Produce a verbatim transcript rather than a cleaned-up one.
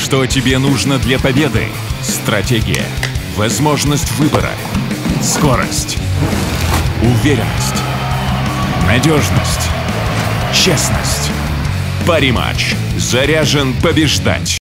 Что тебе нужно для победы? Стратегия, возможность выбора, скорость, уверенность, надежность, честность. Париматч. Заряжен побеждать.